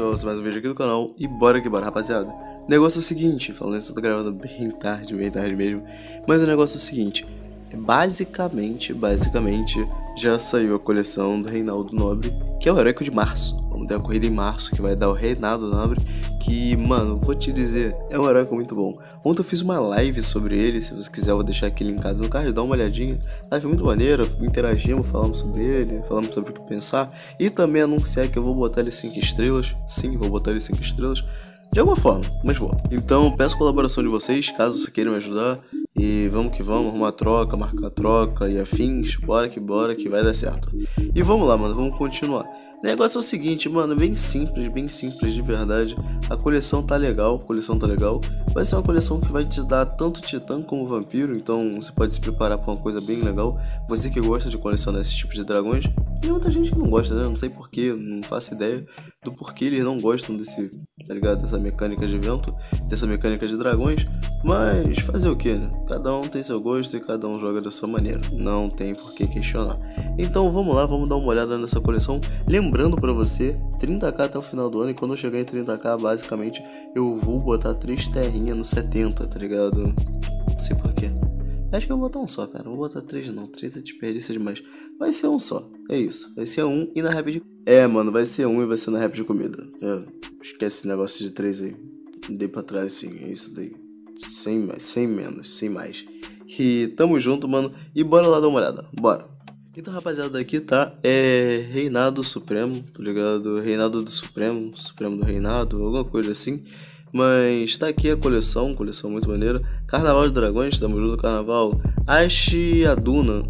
pessoal, mais um vídeo aqui do canal e bora que bora, rapaziada. O negócio é o seguinte, falando isso, eu tô gravando bem tarde mesmo. Mas o negócio é o seguinte, basicamente, já saiu a coleção do Reinaldo Nobre, que é o Heróico de Março. Vamos ter a corrida em março, que vai dar o Reinaldo Nobre, que, mano, vou te dizer, é um heróico muito bom. Ontem eu fiz uma live sobre ele, se você quiser eu vou deixar aqui linkado no card, dá uma olhadinha. Live muito maneira, interagimos, falamos sobre ele, falamos sobre o que pensar. E também anunciar que eu vou botar ele 5 estrelas, sim, vou botar ele 5 estrelas. De alguma forma, mas vou. Então peço colaboração de vocês, caso você queira me ajudar. E vamos que vamos, arrumar troca, marcar troca e afins. Bora que vai dar certo. E vamos lá, mano, vamos continuar. O negócio é o seguinte, mano, bem simples de verdade. A coleção tá legal, Vai ser uma coleção que vai te dar tanto titã como vampiro, então você pode se preparar pra uma coisa bem legal. Você que gosta de colecionar esse tipo de dragões. E muita gente que não gosta, né? Não sei porquê, não faço ideia do porquê eles não gostam desse, tá ligado? Dessa mecânica de evento, dessa mecânica de dragões. Mas fazer o que, né? Cada um tem seu gosto e cada um joga da sua maneira. Não tem por que questionar. Então vamos lá, vamos dar uma olhada nessa coleção. Lembrando pra você, 30k até o final do ano. E quando eu chegar em 30k, basicamente, eu vou botar 3 terrinhas no 70, tá ligado? Não sei porquê. Acho que eu vou botar um só, cara. Não vou botar 3 não. 3 é desperdício demais. Vai ser um só. É isso. Vai ser um e na rap de... mano, vai ser um e vai ser na rap de comida. Esquece esse negócio de 3 aí. Dei pra trás sim. É isso daí. Sem mais. E tamo junto, mano. E bora lá dar uma olhada. Bora. Então, rapaziada, aqui tá Reinado Supremo, tá ligado? Reinado do Supremo, Supremo do Reinado, alguma coisa assim. Mas tá aqui a coleção muito maneira. Carnaval de Dragões, tamo junto, Carnaval. Ashaduna,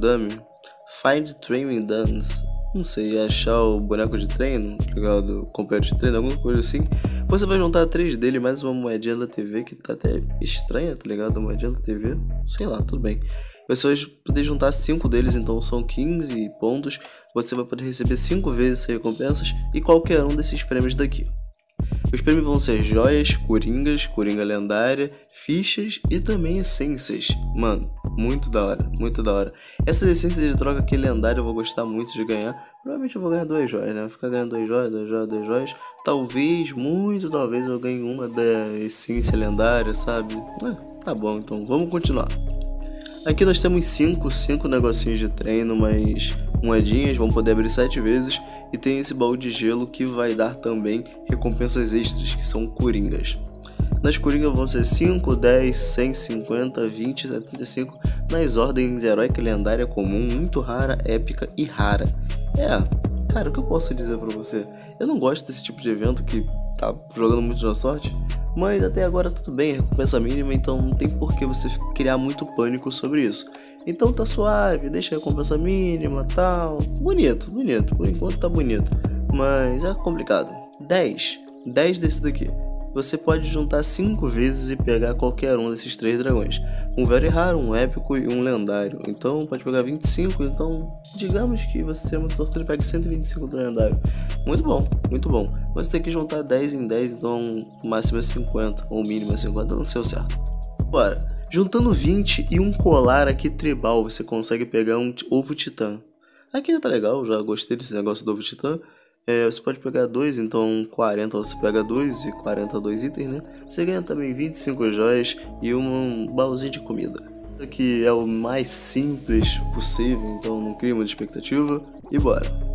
Find Training Dance. Não sei, achar o boneco de treino, tá ligado? Companheiro de treino, alguma coisa assim. Você vai juntar 3 dele, mais uma moedinha da TV, que tá até estranha, tá ligado? A moedinha da TV, sei lá, tudo bem. Você vai poder juntar 5 deles, então são 15 pontos. Você vai poder receber 5 vezes essas recompensas e qualquer um desses prêmios daqui. Os prêmios vão ser joias, coringas, coringa lendária, fichas e também essências. Mano, muito da hora. Essas essências de troca aqui lendária eu vou gostar muito de ganhar. Provavelmente eu vou ganhar 2 joias, né? Vou ficar ganhando 2 joias. Talvez eu ganhe uma da essência lendária, sabe? Tá bom, então vamos continuar. Aqui nós temos 5 negocinhos de treino, mas moedinhas, vão poder abrir 7 vezes. E tem esse baú de gelo que vai dar também recompensas extras, que são coringas. Nas coringas vão ser 5, 10, 100, 50, 20, 75. Nas ordens heróica, lendária, comum, muito rara, épica e rara. Cara, o que eu posso dizer pra você? Eu não gosto desse tipo de evento que tá jogando muito na sorte. Mas até agora tudo bem, recompensa mínima, então não tem por que você criar muito pânico sobre isso. Então tá suave, deixa a recompensa mínima, tal. Bonito, por enquanto tá bonito. Mas é complicado. 10 desse daqui. Você pode juntar 5 vezes e pegar qualquer um desses 3 dragões. Um very raro, um épico e um lendário. Então pode pegar 25, então digamos que você é muito sortudo e pega 125 do lendário. Muito bom. Você tem que juntar 10 em 10, então o máximo é 50, ou o mínimo é 50, não sei o certo. Bora. Juntando 20 e um colar aqui tribal, você consegue pegar um ovo titã. Aqui já tá legal, já gostei desse negócio do ovo titã. Você pode pegar 2, então 40 você pega 2 e 42 itens, né? Você ganha também 25 joias e um baúzinho de comida. Aqui é o mais simples possível, então não cria muita expectativa. E bora.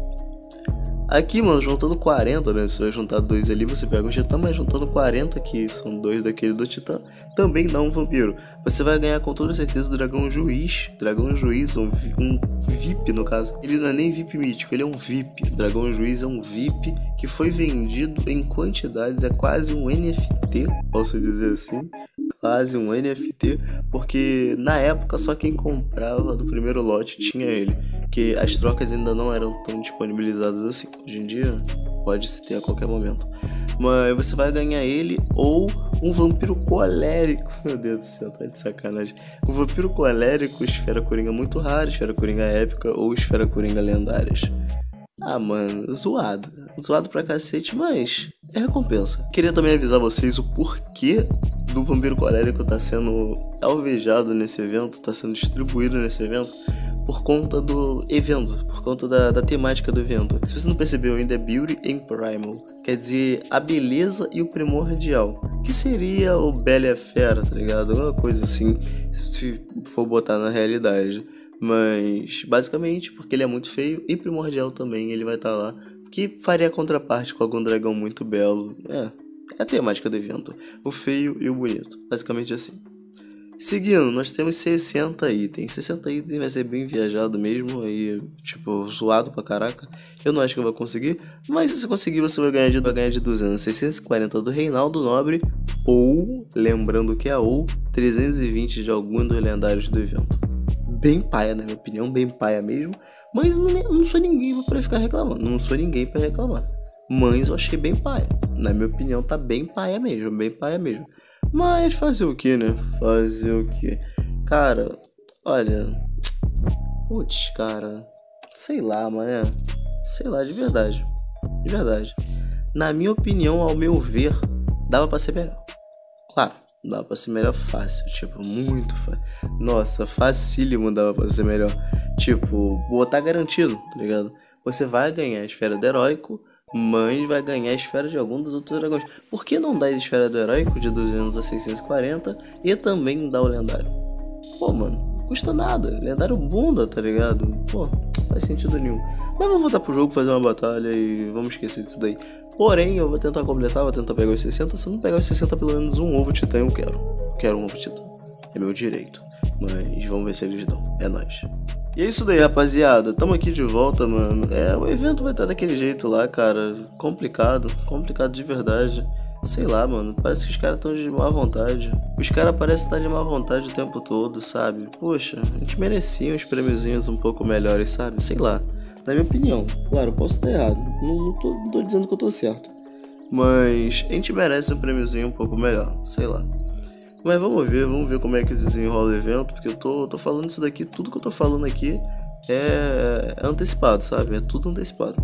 Aqui, mano, juntando 40, né? Se você juntar 2 ali, você pega um titã, mas juntando 40, que são 2 daquele do titã, também dá um vampiro. Você vai ganhar com toda certeza o dragão juiz. Dragão juiz, um VIP no caso. Ele não é nem VIP mítico, ele é um VIP. O dragão juiz é um VIP que foi vendido em quantidades, é quase um NFT, posso dizer assim. Quase um NFT, porque na época só quem comprava do primeiro lote tinha ele, porque as trocas ainda não eram tão disponibilizadas assim. Hoje em dia pode se ter a qualquer momento. Mas você vai ganhar ele ou um vampiro colérico. Meu Deus do céu, tá de sacanagem. Um vampiro colérico, esfera coringa muito rara, esfera coringa épica ou esfera coringa lendárias. Mano, zoado pra cacete, mas é recompensa. Queria também avisar vocês o porquê do vampiro colérico tá sendo alvejado nesse evento, tá sendo distribuído nesse evento, por conta do evento, por conta da temática do evento. Se você não percebeu ainda, é Beauty and Primal, quer dizer a beleza e o primordial, que seria o Bela e a Fera, tá ligado? Alguma coisa assim, se for botar na realidade. Mas basicamente porque ele é muito feio e primordial também, ele vai estar lá, que faria a contraparte com algum dragão muito belo. É a temática do evento, o feio e o bonito, basicamente assim. Seguindo, nós temos 60 itens. 60 itens vai ser bem viajado mesmo, aí, tipo, zoado pra caraca. Eu não acho que eu vou conseguir, mas se você conseguir, você vai ganhar de 200, 640 do Reinaldo Nobre, ou, lembrando que é ou, 320 de algum dos lendários do evento. Bem paia, na minha opinião, bem paia mesmo, mas não sou ninguém pra ficar reclamando, não sou ninguém pra reclamar. Mas eu achei bem paia, na minha opinião tá bem paia mesmo, bem paia mesmo. Mas fazer o que, né? Fazer o que? Cara, olha. Putz, cara. Sei lá, mané. Sei lá, de verdade. De verdade. Na minha opinião, ao meu ver, dava pra ser melhor. Claro, dava pra ser melhor fácil. Tipo, muito fácil. Nossa, facílimo dava pra ser melhor. Tipo, botar garantido, tá ligado? Você vai ganhar a esfera do heróico, mas vai ganhar a esfera de algum dos outros dragões. Por que não dá a esfera do heróico de 200 a 640 e também dá o lendário? Pô, mano, custa nada. Lendário bunda, tá ligado? Pô, faz sentido nenhum. Mas vamos voltar pro jogo, fazer uma batalha e vamos esquecer disso daí. Porém, eu vou tentar completar, vou tentar pegar os 60. Se eu não pegar os 60, pelo menos um ovo titã eu quero. Eu quero um ovo titã. É meu direito. Mas vamos ver se eles dão. É nóis. E é isso daí, rapaziada, tamo aqui de volta, mano. O evento vai estar daquele jeito lá, cara. Complicado de verdade. Sei lá, mano, parece que os caras estão de má vontade. Os caras parecem estar de má vontade o tempo todo, sabe? Poxa, a gente merecia uns prêmiozinhos um pouco melhores, sabe? Sei lá, na minha opinião. Claro, eu posso estar errado, não tô dizendo que eu tô certo. Mas a gente merece um prêmiozinho um pouco melhor, sei lá. Mas vamos ver como é que desenrola o evento, porque eu tô falando isso daqui, tudo que eu tô falando aqui é antecipado, sabe? É tudo antecipado.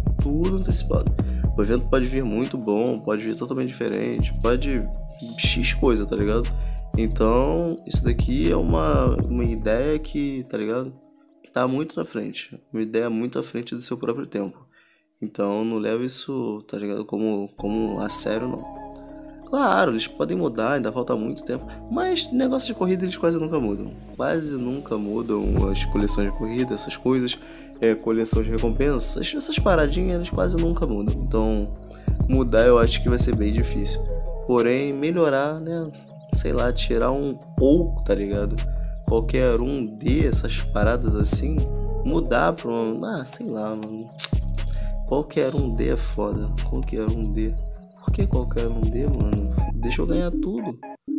O evento pode vir muito bom, pode vir totalmente diferente, pode X coisa, tá ligado? Então, isso daqui é uma ideia que, tá ligado? Tá muito na frente. Uma ideia muito à frente do seu próprio tempo. Então, não leva isso, tá ligado? Como a sério, não. Claro, eles podem mudar, ainda falta muito tempo, mas negócio de corrida eles quase nunca mudam. Quase nunca mudam as coleções de corrida, essas coisas, coleção de recompensas, essas paradinhas eles quase nunca mudam. Então, mudar eu acho que vai ser bem difícil. Porém, melhorar, né? Sei lá, tirar um ou, tá ligado? Qualquer um dessas paradas assim, mudar pra um. Sei lá, mano. Qualquer um D é foda. Qualquer um D. Por que qualquer um D, mano? Deixa eu ganhar tudo.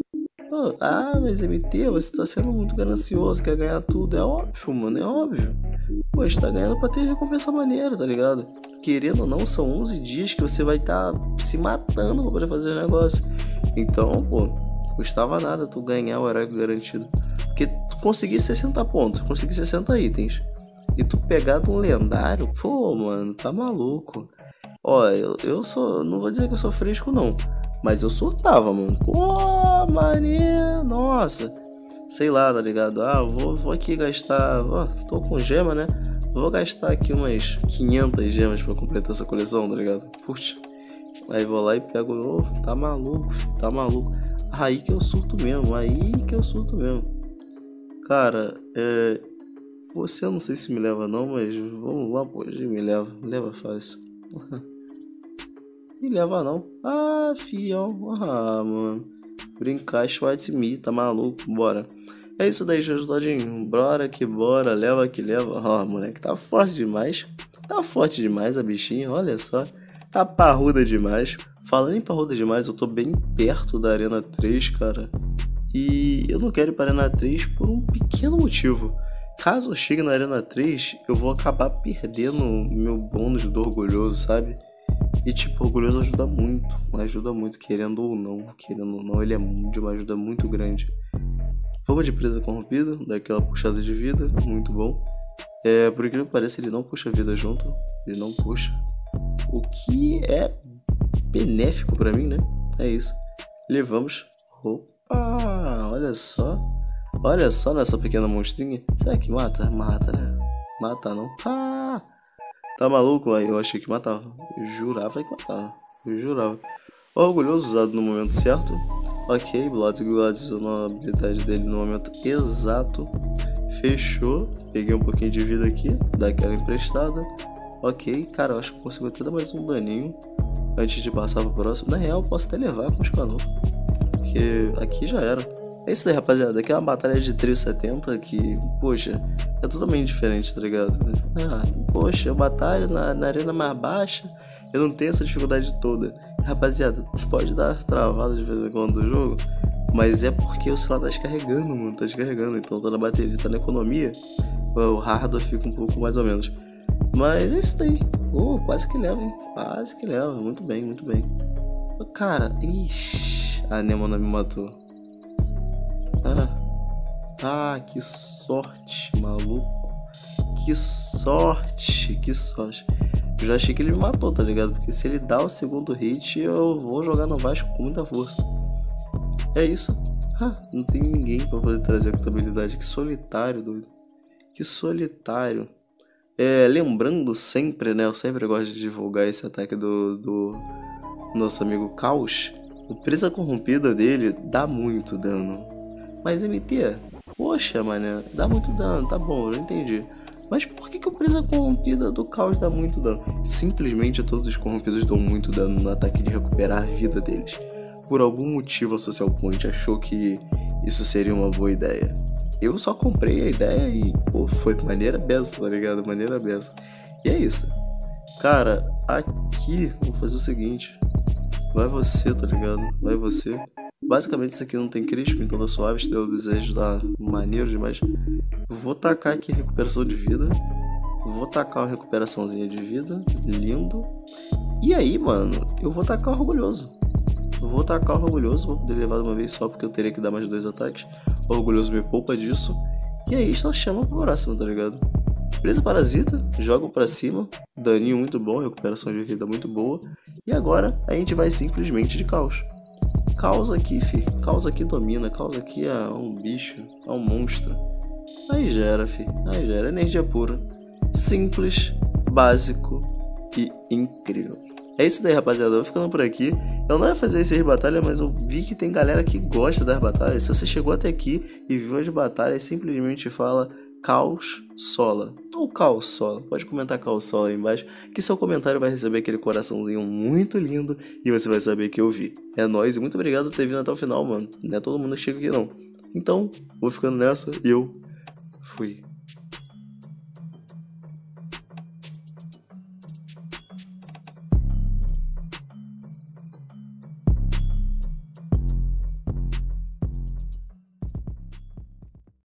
Mas MT, você tá sendo muito ganancioso, quer ganhar tudo. É óbvio, mano, é óbvio. Pô, a gente tá ganhando pra ter recompensa maneira, tá ligado? Querendo ou não, são 11 dias que você vai estar se matando pra poder fazer o negócio. Então, pô, custava nada tu ganhar o heróico garantido. Porque tu conseguir 60 pontos, conseguir 60 itens, e tu pegar de um lendário, pô, mano, tá maluco. Ó, eu sou, não vou dizer que eu sou fresco não, mas eu surtava, mano. Pô, mané, nossa. Sei lá, tá ligado? Vou aqui gastar, tô com gema, né? Vou gastar aqui umas 500 gemas pra completar essa coleção, tá ligado? Puxa. Aí vou lá e pego, tá maluco, filho, tá maluco. Aí que eu surto mesmo. Cara, você eu não sei se me leva não, mas vamos lá, pô, me leva fácil. Me leva não. Fião. Mano. Brincar, Schwartz Me, tá maluco? Bora. É isso daí, Jorge Todinho. Bora que bora, leva que leva. Moleque, tá forte demais. Tá forte demais a bichinha, olha só. Tá parruda demais. Falando em parruda demais, eu tô bem perto da Arena 3, cara. E eu não quero ir pra Arena 3 por um pequeno motivo. Caso eu chegue na Arena 3, eu vou acabar perdendo meu bônus do Orgulhoso, sabe? E tipo, o Orgulhoso ajuda muito, querendo ou não, ele é de uma ajuda muito grande. Forma de presa corrompida, dá aquela puxada de vida, muito bom. Por incrível que pareça, ele não puxa vida junto, ele não puxa. O que é benéfico pra mim, né? É isso. Levamos. Opa, olha só. Olha só nessa pequena monstrinha. Será que mata? Mata, né? Mata não. Tá maluco? Aí eu achei que matava. Eu jurava que matava. Eu jurava. Orgulhoso usado no momento certo. Ok, Blood God usou a habilidade dele no momento exato. Fechou. Peguei um pouquinho de vida aqui. Daquela emprestada. Ok, cara, eu acho que eu consigo até dar mais um daninho antes de passar pro próximo. Na real, eu posso até levar com os canos. Porque aqui já era. É isso aí, rapaziada. Aqui é uma batalha de trio 70 que, poxa, é totalmente diferente, tá ligado? Ah, poxa, eu batalho na arena mais baixa, eu não tenho essa dificuldade toda. Rapaziada, pode dar travada de vez em quando do jogo, mas é porque o celular tá descarregando, mano. Tá descarregando, então tá na bateria, tá na economia. O hardware fica um pouco mais ou menos. Mas é isso daí. Oh, quase que leva, hein? Quase que leva. Muito bem, muito bem. Cara, ixi, a Nemona me matou. Que sorte, maluco. Que sorte, que sorte. Eu já achei que ele me matou, tá ligado? Porque se ele dá o segundo hit, eu vou jogar no Vasco com muita força. É isso. Não tem ninguém pra poder trazer a contabilidade. Que solitário, doido. Que solitário. Lembrando sempre, né? Eu sempre gosto de divulgar esse ataque do nosso amigo Caos. O Presa Corrompida dele dá muito dano. Mas MT, poxa, mané, dá muito dano, tá bom, eu entendi. Mas por que o Presa Corrompida do Caos dá muito dano? Simplesmente todos os corrompidos dão muito dano no ataque de recuperar a vida deles. Por algum motivo a Social Point achou que isso seria uma boa ideia. Eu só comprei a ideia e, pô, foi maneira beça, tá ligado? Maneira beça. E é isso. Cara, aqui, vou fazer o seguinte. Vai você, tá ligado? Vai você. Basicamente isso aqui não tem crítico, então tá suave, te deu o desejo, tá maneiro demais. Vou tacar aqui recuperação de vida. Vou tacar uma recuperaçãozinha de vida. Lindo. E aí, mano, eu vou tacar o Orgulhoso. Vou tacar o Orgulhoso, vou poder levar de uma vez só porque eu teria que dar mais 2 ataques. O Orgulhoso me poupa disso. E aí só chama pro próximo, tá ligado? Presa Parasita, jogo pra cima. Daninho muito bom, recuperação de vida muito boa. E agora a gente vai simplesmente de Caos. Caos aqui, fi. Caos aqui domina. Caos aqui é um bicho, é um monstro. Aí já era, fi. Aí já era. Energia pura. Simples, básico e incrível. É isso daí, rapaziada. Eu vou ficando por aqui. Eu não ia fazer essas batalhas, mas eu vi que tem galera que gosta das batalhas. Se você chegou até aqui e viu as batalhas, simplesmente fala Caos Sola. Ou Caos Sola. Pode comentar Caos Sola aí embaixo, que seu comentário vai receber aquele coraçãozinho muito lindo e você vai saber que eu vi. É nóis e muito obrigado por ter vindo até o final, mano. Não é todo mundo que chega aqui, não. Então, vou ficando nessa e eu fui.